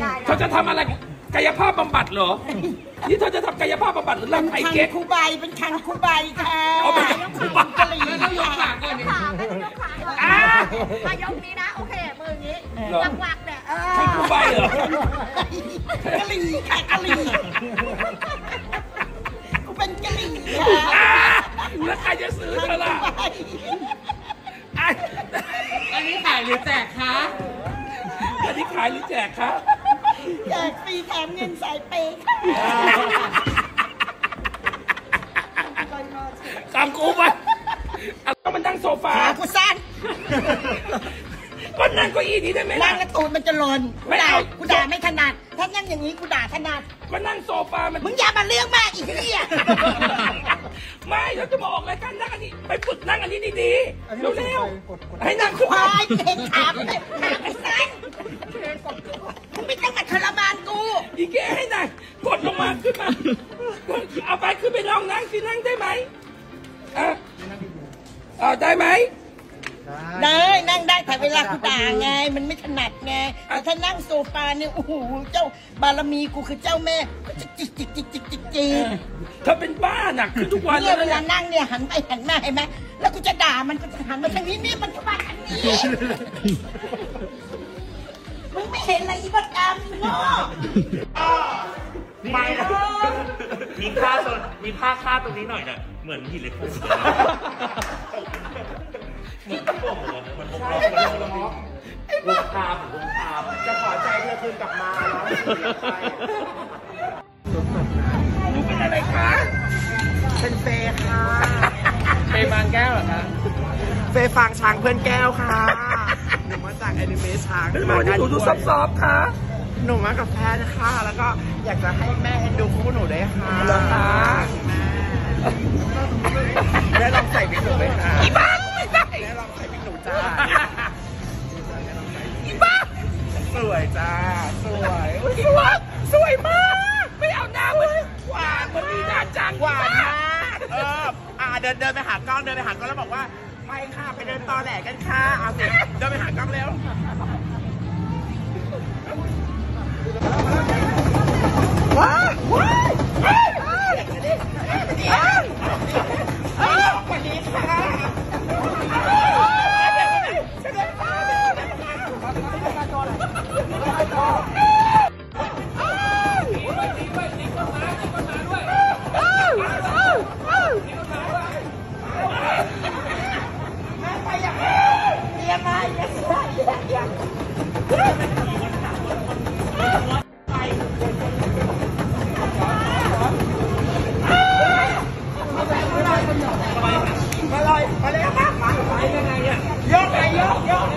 เธอจะทำอะไรกายภาพบำบัดเหรอนี่เธอจะทำกายภาพบำบัดหรือลำไส้เก๊กคูใบเป็นคันคูใบค่ะเอาไปคูใบกะหรี่แล้วยกขาก่อนดิยกขาก่อนมายกนี้นะโอเคมืออย่างนี้วักเนี่ยใช่คูใบเหรอกะหรี่ค่ะกะหรี่กูเป็นกะหรี่ค่ะแล้วใครจะซื้อเธอล่ะอันนี้ขายหรือแจกคะอันนี้ขายหรือแจกคะแจกฟรีแถมเงินสายเปย์ค่ะตามกูไปเอามันนั่งโซฟากูสั้นก็นั่งเก้าอี้นี้ได้ไหมนั่งแล้วตูดมันจะหล่นไม่ได้กูด่าไม่ถนัดถ้านั่งอย่างนี้กูด่าถนัดก็นั่งโซฟามันมึงอย่ามาเรื่องมากอีกทีไม่แล้วจะมาออกรายการนั่งอันนี้ไปฝึกนั่งอันนี้ดีๆเร็วๆให้นั่งควายเห็นขาไปสั้นมึงไม่ต้องมาทรมานกูอีแกให้นั่งกดลงมาขึ้นมาเอาไปขึ้นไปลองนั่งสินั่งได้ไหมได้ไหมได้นั่งได้แต่เวลากูด่าไงมันไม่ถนัดไงแต่ถ้านั่งโซฟาเนี่ยโอ้โหเจ้าบารมีกูคือเจ้าแม่จิกถ้าเป็นบ้าหนักคือทุกวันเนี่ยเวลานั่งเนี่ยหันไปหันมาเห็นไหมแล้วกูจะด่ามันก็จะหันมาทางนี้นี่มันก็มาทางนี้มึงไม่เห็นอะไรอีบัดดำเนาะไม่มีผ้าคาดตรงนี้หน่อยน่ะเหมือนหินเหล็กเหมือนที่บอกเลยมันวงคามจะขอใจเธอคืนกลับมาเนาะหนูเป็นอะไรคะเป็นเฟย์ค่ะเฟย์บางแก้วเหรอคะเฟย์ฟางช้างเพื่อนแก้วค่ะหนูมาจากแอนิเมะช้างหนูดูซอฟค่ะหนูมากับแฟนค่ะแล้วก็อยากจะให้แม่เอ็นดูคู่หนูได้ค่ะเหรอคะแม่ลองใส่บิ๊กหนูไหมคะอีบ้าไม่ได้แม่ลองใส่บิ๊กหนูจ้าอีบ้าสวยจ้าสวยสวยมากไม่เอาหน้าเหมือนหวานมันมีหน้าจังหวานมากเดินไปหากล้องแล้วบอกว่าไปค่ะไปเดินตอแหลกันค่ะเอาสิเดินไปหากล้องเร็วว้าววันนี้ค่ะมาเลยมาเลยมาไปยังไงเนี่ยยก